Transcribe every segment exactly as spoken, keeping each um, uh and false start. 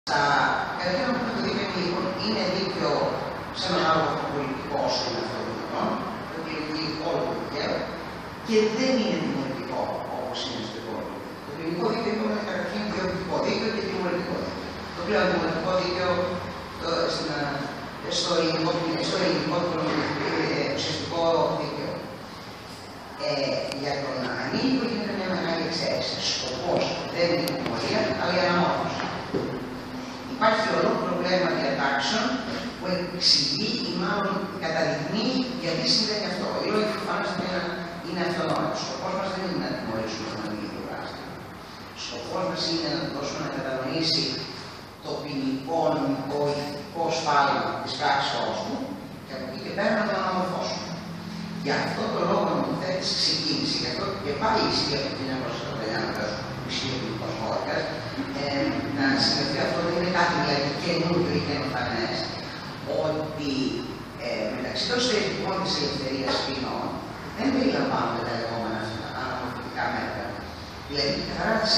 Καταρχήν, αυτό το δίκαιο λοιπόν είναι δίκαιο σε έναν άλλο πολιτικό όσο είναι αυτό το δίκαιο, το οποίο όλο το δικαίωμα και δεν είναι τιμωρητικό όπως είναι στο υπόλοιπο. Το ποινικό δίκαιο είναι καταρχήν διοικητικό δίκαιο και τιμωρητικό δίκαιο. Το πλέον τιμωρητικό δίκαιο στο ελληνικό ουσιαστικό δίκαιο. Ε, για τον ανήλικο γίνεται μια μεγάλη εξαίρεση. Σκοπός δεν είναι η τιμωρία, αλλά η αναμόρφωση. Υπάρχει ολόκληρο πλέγμα διατάξεων που εξηγεί ή μάλλον καταδεικνύει γιατί συμβαίνει αυτό. Οι λόγοι προφανώς είναι, είναι αυτονόητοι. Ο σκοπός μας δεν είναι να τιμωρήσουμε τον ανήλικο δράστη. Ο σκοπός μας είναι να του δώσουμε να κατανοήσει το ποινικό, νομικό, ηθικό σφάλμα της πράξεώς του και από εκεί και πέρα να τον αναμορφώσουμε. Γι' αυτό το λόγο ο νομοθέτης ξεκίνησε, γι' αυτό και πάλι ισχύει από το χίλια εννιακόσια ογδόντα εννιά που ισχύει ο ποινικός κώδικας, ε, να σημαίνει αυτό δεν είναι κάτι δηλαδή καινούργιο ή καινοφανές, ότι ε, μεταξύ των στερετικών της ελευθερίας ποινών δεν περιλαμβάνονται τα λεγόμενα αναμορφωτικά μέτρα. Δηλαδή, καθαρά σε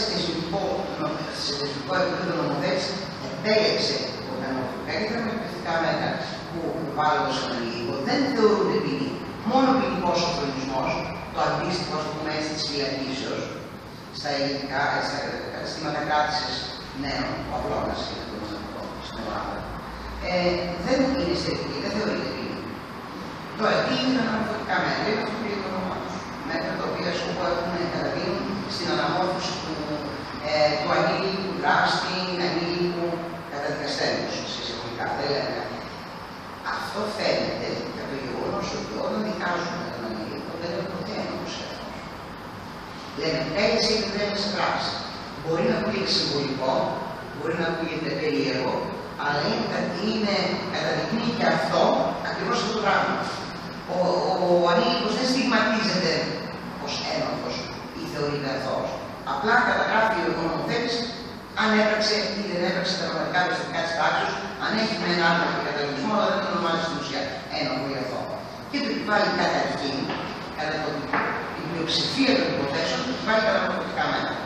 θεσμικό επίπεδο νομοθέτης επέλεξε τα αναμορφωτικά και τα αναμορφωτικά μέτρα που βάλουν στον ανήλικο δεν θεωρούνται ποινή. Μόνο ποινικός ο χρονισμός, το αντίστοιχο ας πούμε έτσι της φυλακίσεως, στα ελληνικά, στα καταστήματα κράτησης νέων, ο απλώνας είναι το μοναδικό στην Ελλάδα, ε, δεν είναι στερετική, δεν θεωρείται ποινή. Το αντί είναι τα αναμορφωτικά μέτρα, είναι αυτό που λέει το όνομα τους. Μέτρα τα οποία σκοπό έχουν να καταδίνουν στην αναμόρφωση του, ε, του ανήλικου δράστη, ανήλικου καταδικαστέντος, συσσαγωγικά. Δεν λέμε. Αυτό φαίνεται για το γεγονός ότι όταν δικάζουμε τον ανήλικο δεν είναι ποτέ ένοχος αυτός. Λέμε, έτσι ή δεν είναι σε πράξη. Μπορεί να ακούγεται συμβολικό, μπορεί να ακούγεται περίεργο, αλλά είναι, είναι καταδεικνύει και αυτό ακριβώς αυτό το πράγμα. Ο, ο, ο ανήλικος δεν στιγματίζεται ως ένοχος ή θεωρείται αθώος. Απλά καταγράφει ο νομοθέτης αν έπραξε ή δεν έπραξε τα πραγματικά περιστατικά της πράξης, αν έχει με ένα άλλο καταλογισμό, αλλά δεν το ονομάζει στην ουσία ένοχο ή αθώο. Και το επιβάλλει καταρχήν, κατά την πλειοψηφία των υποθέσεων, το επιβάλλει τα αναμορφωτικά μέτρα.